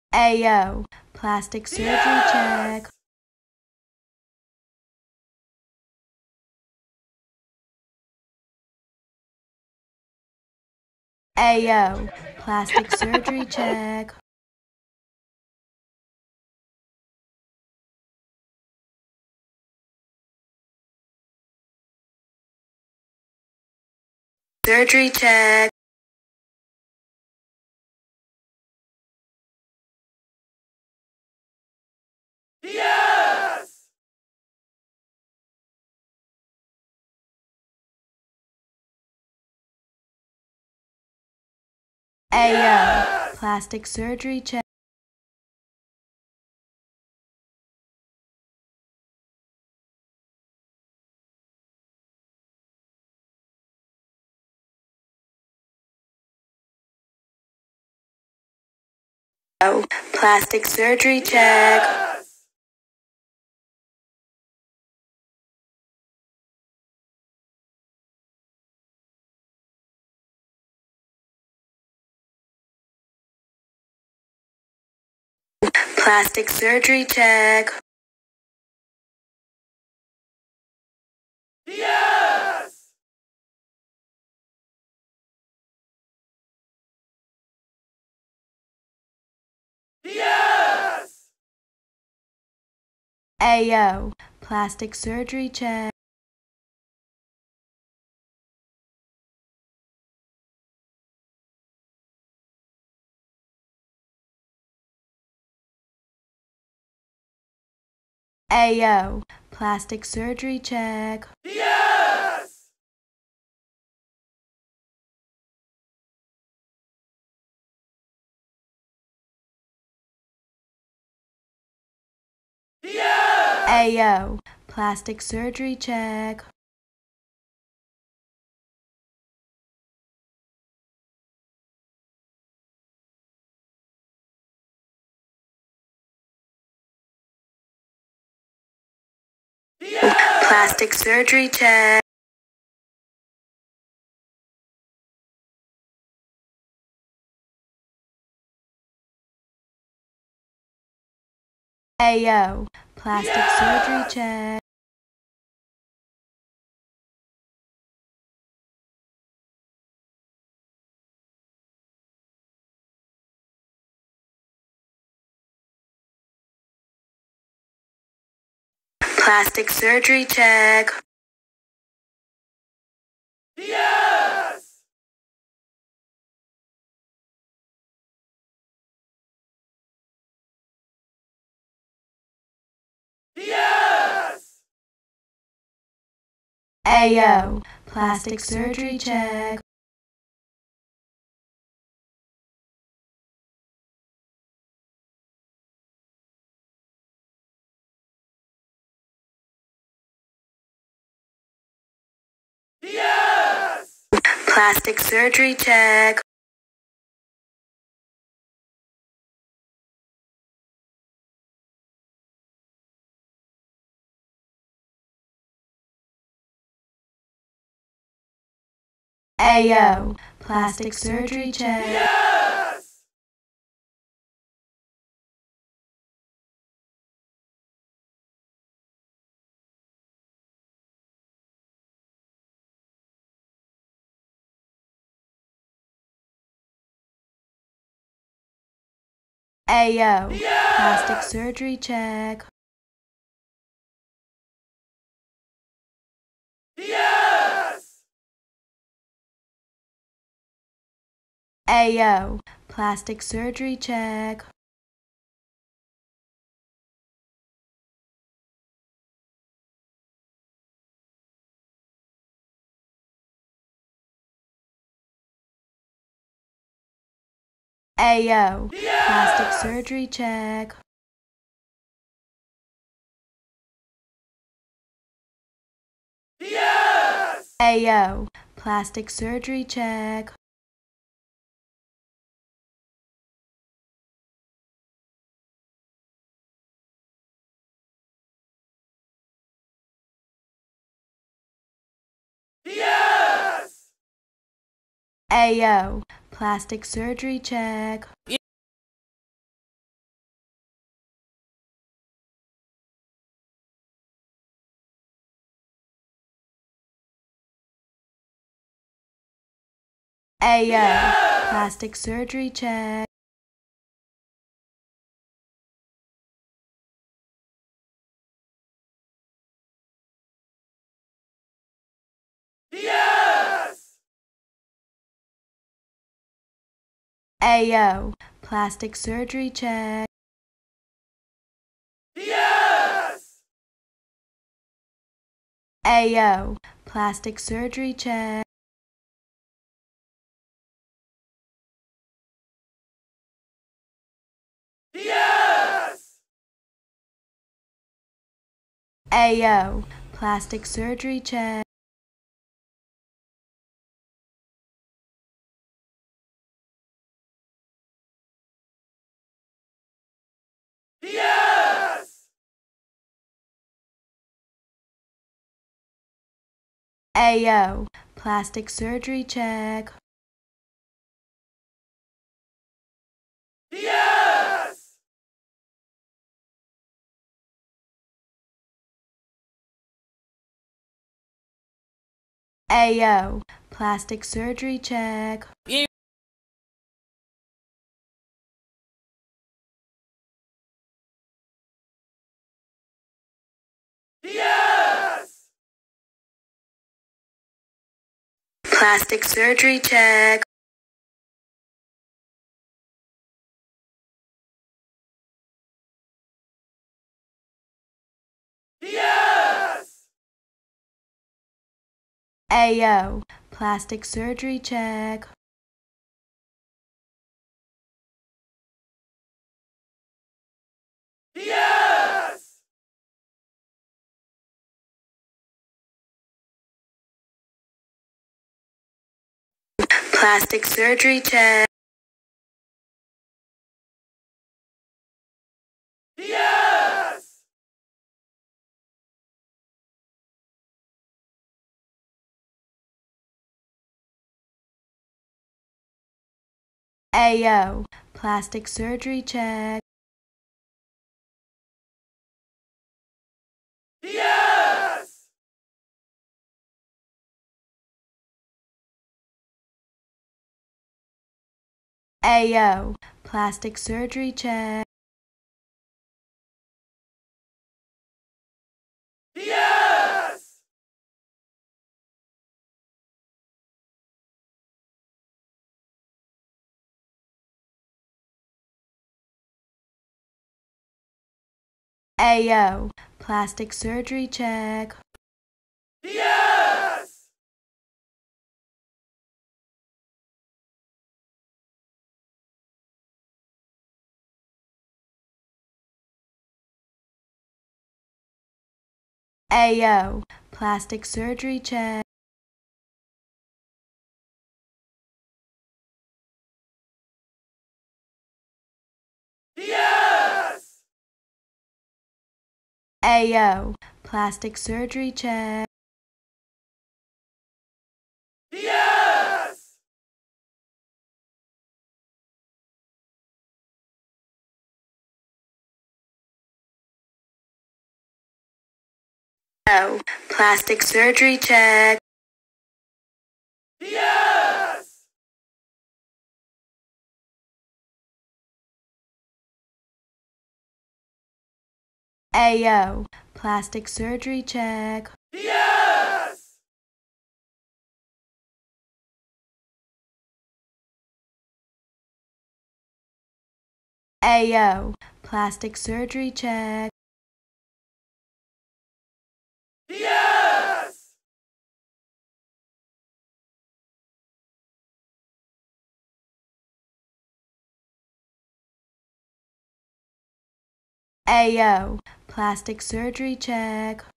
Ayo, plastic surgery check. Ayo, plastic surgery check. Surgery check. Yes! Ayo, plastic surgery check. Oh, plastic surgery check. Yes! Plastic surgery check. Yes! Yes! Ayo, plastic surgery check. Ayo, plastic surgery check. Yes! Yes! Ayo, plastic surgery check. Yes! Plastic surgery check. Ayo, plastic surgery check. Plastic surgery check. Yes! Yes! Ayo, plastic surgery check. Yes! Plastic surgery check. Ayo, plastic surgery check. Yes! Ayo, Yes! plastic surgery check. Yes! Ayo, plastic surgery check. Ayo, plastic surgery check. Yes! Ayo, plastic surgery check. Yes! Ayo, plastic surgery check. Ayo, plastic surgery check. Yes! Ayo, plastic surgery check. Yes! Ayo, plastic surgery check. Yes! Ayo, plastic surgery check. Yes! Ayo, plastic surgery check. Yes! Ayo, plastic surgery check. Yes! Plastic surgery check. Yes! Ayo, plastic surgery check. Yes! Plastic surgery check. Yes! Ayo, plastic surgery check. Yes! Ayo, plastic surgery check. Yes! Ayo, plastic surgery check. Yes! Ayo, plastic surgery check. Yes! Ayo, plastic surgery check. Yes! Ayo, plastic surgery check. Yes! Ayo, plastic surgery check. Yes! Ayo, plastic surgery check. Yes! Ayo, plastic surgery check.